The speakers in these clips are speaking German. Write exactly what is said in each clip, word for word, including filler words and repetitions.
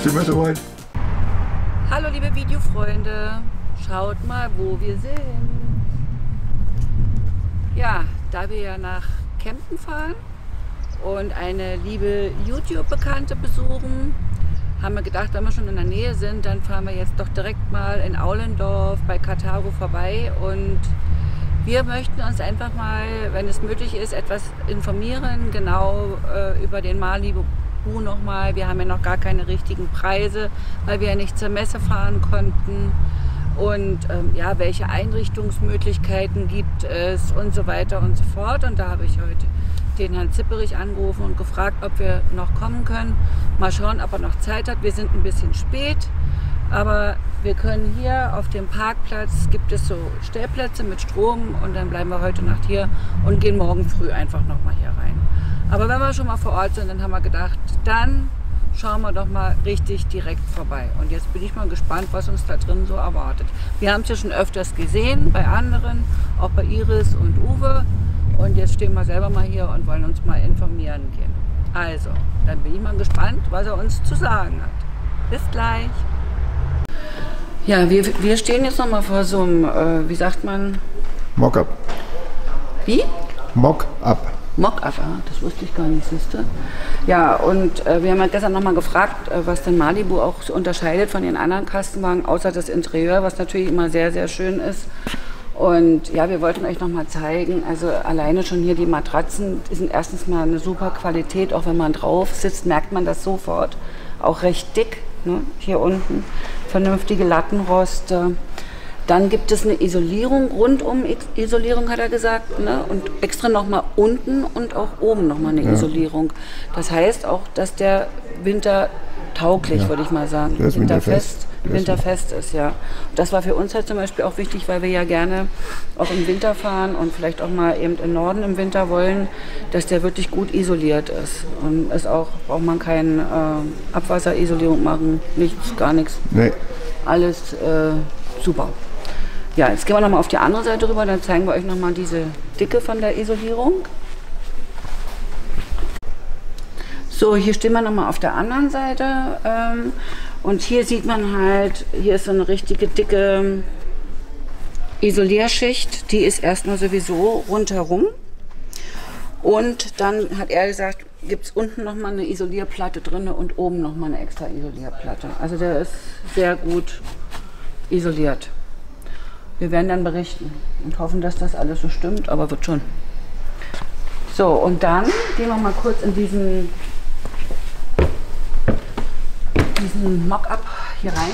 sind wir soweit. Hallo liebe Videofreunde, schaut mal, wo wir sind. Ja, da wir ja nach Kempten fahren und eine liebe YouTube-Bekannte besuchen, haben wir gedacht, wenn wir schon in der Nähe sind, dann fahren wir jetzt doch direkt mal in Aulendorf bei Karthago vorbei und wir möchten uns einfach mal, wenn es möglich ist, etwas informieren, genau äh, über den Malibu nochmal. Wir haben ja noch gar keine richtigen Preise, weil wir ja nicht zur Messe fahren konnten. Und ähm, ja, welche Einrichtungsmöglichkeiten gibt es und so weiter und so fort. Und da habe ich heute den Herrn Zipperich angerufen und gefragt, ob wir noch kommen können. Mal schauen, ob er noch Zeit hat. Wir sind ein bisschen spät, aber wir können hier auf dem Parkplatz, gibt es so Stellplätze mit Strom und dann bleiben wir heute Nacht hier und gehen morgen früh einfach noch mal hier rein. Aber wenn wir schon mal vor Ort sind, dann haben wir gedacht, dann schauen wir doch mal richtig direkt vorbei. Und jetzt bin ich mal gespannt, was uns da drin so erwartet. Wir haben es ja schon öfters gesehen bei anderen, auch bei Iris und Uwe. Und jetzt stehen wir selber mal hier und wollen uns mal informieren gehen. Also, dann bin ich mal gespannt, was er uns zu sagen hat. Bis gleich. Ja, wir, wir stehen jetzt noch mal vor so einem, äh, wie sagt man? Mock-up. Wie? Mock-up. Mock-up, ja, das wusste ich gar nicht, siehst du? Ja, und äh, wir haben ja gestern noch mal gefragt, äh, was denn Malibu auch so unterscheidet von den anderen Kastenwagen, außer das Interieur, was natürlich immer sehr, sehr schön ist. Und ja, wir wollten euch noch mal zeigen, also alleine schon hier die Matratzen, die sind erstens mal eine super Qualität, auch wenn man drauf sitzt, merkt man das sofort. Auch recht dick, ne? Hier unten, vernünftige Lattenroste. Dann gibt es eine Isolierung, rundum Isolierung hat er gesagt, ne? Und extra nochmal unten und auch oben nochmal eine ja. Isolierung. Das heißt auch, dass der wintertauglich, ja. würde ich mal sagen, der ist winterfest, winterfest ist, ja. Und das war für uns halt zum Beispiel auch wichtig, weil wir ja gerne auch im Winter fahren und vielleicht auch mal eben im Norden im Winter wollen, dass der wirklich gut isoliert ist. Und es auch, braucht man keine äh, Abwasserisolierung machen, nichts, gar nichts. Nee. Alles äh, super. Ja, jetzt gehen wir noch mal auf die andere Seite rüber, dann zeigen wir euch noch mal diese Dicke von der Isolierung. So, hier stehen wir noch mal auf der anderen Seite ähm, und hier sieht man halt, hier ist so eine richtige dicke Isolierschicht, die ist erstmal sowieso rundherum und dann hat er gesagt, gibt es unten noch mal eine Isolierplatte drin und oben noch mal eine extra Isolierplatte. Also der ist sehr gut isoliert. Wir werden dann berichten und hoffen, dass das alles so stimmt, aber wird schon. So, und dann gehen wir mal kurz in diesen, diesen Mock-up hier rein.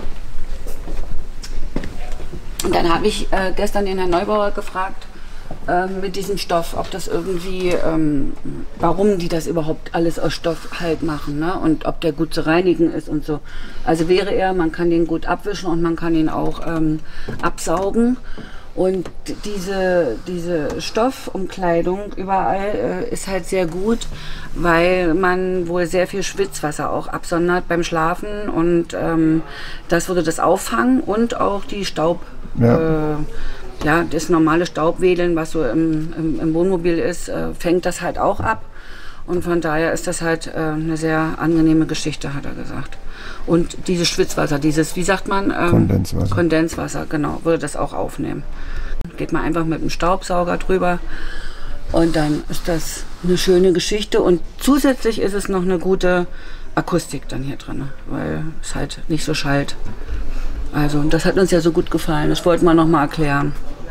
Und dann habe ich äh, gestern den Herrn Neubauer gefragt, äh, mit diesem Stoff, ob das irgendwie, ähm, warum die das überhaupt alles aus Stoff halt machen, ne? Und ob der gut zu reinigen ist und so. Also wäre er, man kann den gut abwischen und man kann ihn auch ähm, absaugen. Und diese, diese Stoffumkleidung überall äh, ist halt sehr gut, weil man wohl sehr viel Schwitzwasser auch absondert beim Schlafen und ähm, das würde das auffangen und auch die Staub, ja. Äh, ja, das normale Staubwedeln, was so im, im, im Wohnmobil ist, äh, fängt das halt auch ab. Und von daher ist das halt äh, eine sehr angenehme Geschichte, hat er gesagt. Und dieses Schwitzwasser, dieses, wie sagt man? Ähm, Kondenswasser. Kondenswasser, genau, würde das auch aufnehmen. Geht man einfach mit dem Staubsauger drüber und dann ist das eine schöne Geschichte. Und zusätzlich ist es noch eine gute Akustik dann hier drin, weil es halt nicht so schallt. Also, und das hat uns ja so gut gefallen. Das wollten wir noch mal erklären.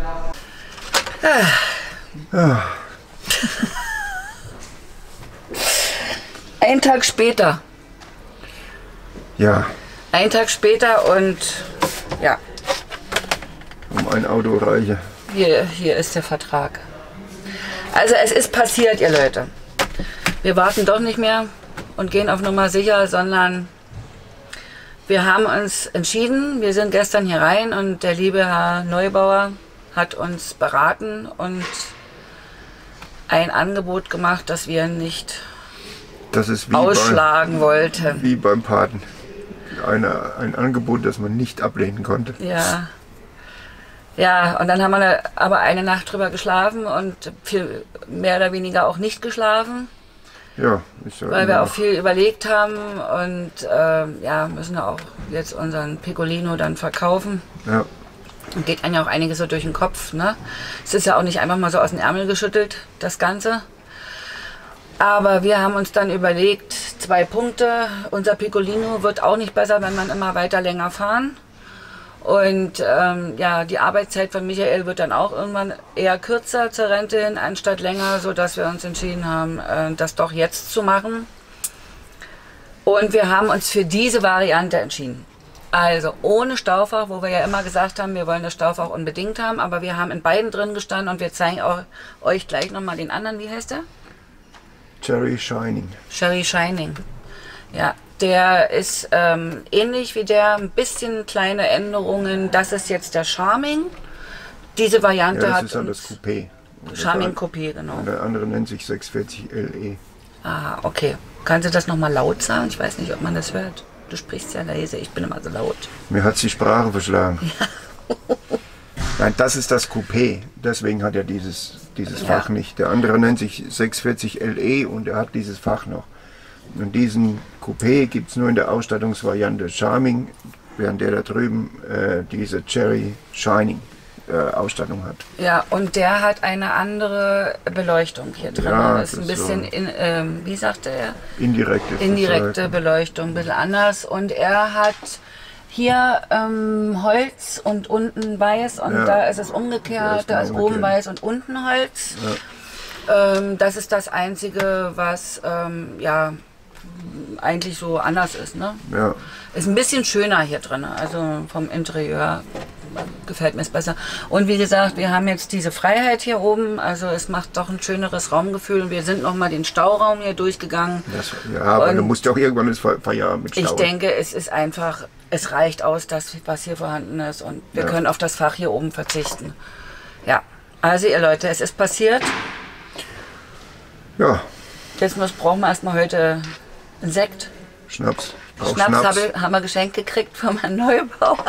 Ah. Ja. Ein Tag später. Ja. Ein Tag später und ja. Um ein Auto reiche. Hier, hier ist der Vertrag. Also es ist passiert, ihr Leute. Wir warten doch nicht mehr und gehen auf Nummer sicher, sondern wir haben uns entschieden, wir sind gestern hier rein und der liebe Herr Neubauer hat uns beraten und ein Angebot gemacht, das wir nicht das ist wie ausschlagen bei, wollte. Wie beim Paten. Eine, ein Angebot, das man nicht ablehnen konnte. Ja. Ja, und dann haben wir aber eine Nacht drüber geschlafen und viel, mehr oder weniger auch nicht geschlafen. Ja, ist ja weil wir immer auch viel überlegt haben und äh, ja, müssen ja auch jetzt unseren Piccolino dann verkaufen. Ja. Und geht einem ja auch einiges so durch den Kopf. Ne? Es ist ja auch nicht einfach mal so aus dem Ärmel geschüttelt, das Ganze. Aber wir haben uns dann überlegt, zwei Punkte. Unser Piccolino wird auch nicht besser, wenn man immer weiter länger fahren. Und ähm, ja, die Arbeitszeit von Michael wird dann auch irgendwann eher kürzer zur Rente hin, anstatt länger, sodass wir uns entschieden haben, äh, das doch jetzt zu machen. Und wir haben uns für diese Variante entschieden. Also ohne Staufach, wo wir ja immer gesagt haben, wir wollen das Staufach unbedingt haben, aber wir haben in beiden drin gestanden und wir zeigen auch, euch gleich nochmal den anderen, wie heißt der? Cherry Shining. Cherry Shining. Ja, der ist ähm, ähnlich wie der, ein bisschen kleine Änderungen. Das ist jetzt der Charming. Diese Variante Ja, das hat ist halt das Coupé. Charming Coupé, genau. Und der andere nennt sich sechshundertvierzig L E. Ah, okay. Kannst du das nochmal laut sagen? Ich weiß nicht, ob man das hört. Du sprichst ja leise, ich bin immer so laut. Mir hat die Sprache verschlagen. Ja. Nein, das ist das Coupé. Deswegen hat er dieses, dieses Ja. Fach nicht. Der andere nennt sich sechshundertvierzig L E und er hat dieses Fach noch. Und diesen Coupé gibt es nur in der Ausstattungsvariante Charming, während der da drüben äh, diese Cherry Shining äh, Ausstattung hat. Ja, und der hat eine andere Beleuchtung hier drin. Ja, das ist ein das ist bisschen, so. in, ähm, wie sagte er? Indirekte. Indirekte Beleuchtung, ein bisschen anders. Und er hat hier ähm, Holz und unten weiß und Ja. da ist es Da umgekehrt, ist da genau ist oben umgekehrt. weiß und unten Holz. Ähm, das ist das Einzige, was ähm, ja eigentlich so anders ist. Ne? Ja. Ist ein bisschen schöner hier drin, also vom Interieur gefällt mir es besser. Und wie gesagt, wir haben jetzt diese Freiheit hier oben, also es macht doch ein schöneres Raumgefühl. Und wir sind nochmal den Stauraum hier durchgegangen. Das, ja, aber Und du musst ja auch irgendwann das Fe- Feierabend mit Stau. Ich denke, es ist einfach, es reicht aus, das, was hier vorhanden ist. Und wir Ja. können auf das Fach hier oben verzichten. Ja, also ihr Leute, es ist passiert. Ja, Jetzt muss, brauchen wir erstmal heute einen Sekt. Schnaps. Auch Schnaps, Schnaps. Habe, haben wir geschenkt gekriegt von meinem Neubauer.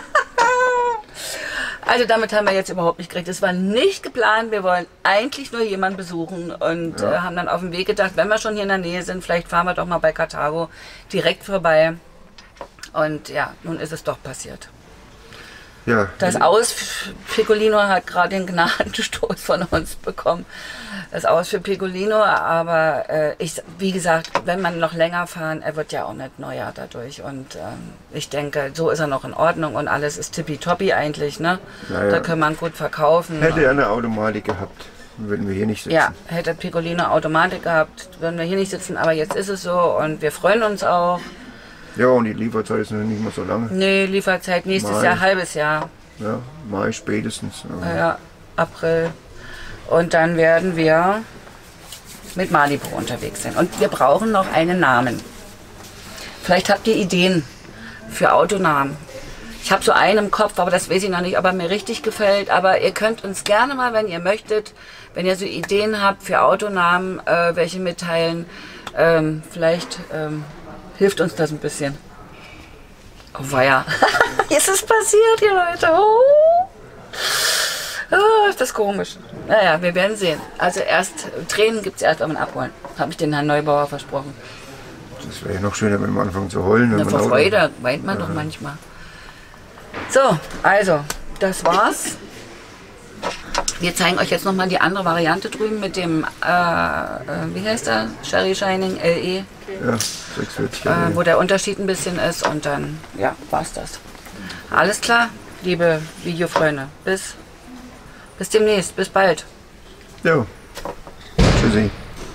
Also damit haben wir jetzt überhaupt nicht gekriegt. Es war nicht geplant. Wir wollen eigentlich nur jemanden besuchen und Ja. äh, haben dann auf dem Weg gedacht, wenn wir schon hier in der Nähe sind, vielleicht fahren wir doch mal bei Karthago direkt vorbei. Und ja, nun ist es doch passiert. Ja, Das Aus Piccolino hat gerade den Gnadenstoß von uns bekommen. Das Aus für Piccolino, aber äh, ich, wie gesagt, wenn man noch länger fahren, er wird ja auch nicht neuer dadurch. Und ähm, ich denke, so ist er noch in Ordnung und alles ist tippitoppi eigentlich. Ne? Ja, ja. Da kann man gut verkaufen. hätte er eine Automatik gehabt, würden wir hier nicht sitzen. Ja, hätte Piccolino Automatik gehabt, würden wir hier nicht sitzen, aber jetzt ist es so und wir freuen uns auch. Ja, und die Lieferzeit ist noch nicht mehr so lange. Nee, Lieferzeit nächstes Mai. Jahr, halbes Jahr. Ja, Mai spätestens. Aber Ja, April. Und dann werden wir mit Malibu unterwegs sein. Und wir brauchen noch einen Namen. Vielleicht habt ihr Ideen für Autonamen. Ich habe so einen im Kopf, aber das weiß ich noch nicht, ob er mir richtig gefällt. Aber ihr könnt uns gerne mal, wenn ihr möchtet, wenn ihr so Ideen habt für Autonamen, äh, welche mitteilen. Ähm, vielleicht ähm, hilft uns das ein bisschen. Oh weia. Ist es passiert, ihr Leute? Oh. Oh, ist das komisch. Naja, wir werden sehen. Also erst, Tränen gibt es erst, wenn man abholen. Habe ich den Herrn Neubauer versprochen. das wäre ja noch schöner, wenn wir anfangen zu heulen. wenn Na, wir vor Auto- Freude weint man doch manchmal. So, also, das war's. Wir zeigen euch jetzt nochmal die andere Variante drüben mit dem, äh, äh, wie heißt der? Cherry Shining L E, Ja, sechshundertvierzig. äh, wo der Unterschied ein bisschen ist und dann, ja, war's das. Alles klar, liebe Videofreunde. Bis, bis demnächst, bis bald. Ja. Tschüssi.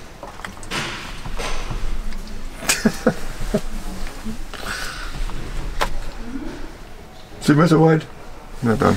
Sind wir soweit? Na dann.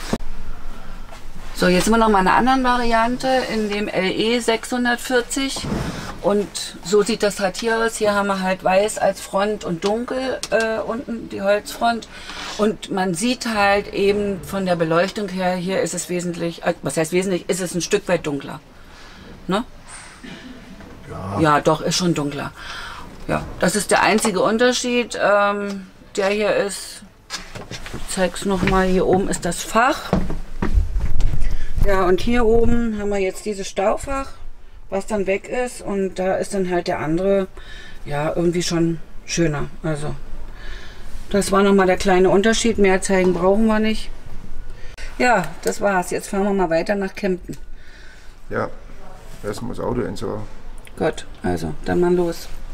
So, jetzt sind wir noch mal in einer anderen Variante, in dem L E sechshundertvierzig. Und so sieht das halt hier aus. Hier haben wir halt weiß als Front und dunkel äh, unten die Holzfront. Und man sieht halt eben von der Beleuchtung her, hier ist es wesentlich, äh, was heißt wesentlich, ist es ein Stück weit dunkler. Ne? Ja. Ja, doch, ist schon dunkler. Ja, das ist der einzige Unterschied, ähm, der hier ist. Ich zeig's noch mal. Hier oben ist das Fach. Ja, und hier oben haben wir jetzt dieses Staufach was dann weg ist. Und da ist dann halt der andere, ja, irgendwie schon schöner. Also, das war nochmal der kleine Unterschied. Mehr zeigen brauchen wir nicht. Ja, das war's. Jetzt fahren wir mal weiter nach Kempten. Ja, erstmal das Auto entsorgen. Gut, also, dann mal los.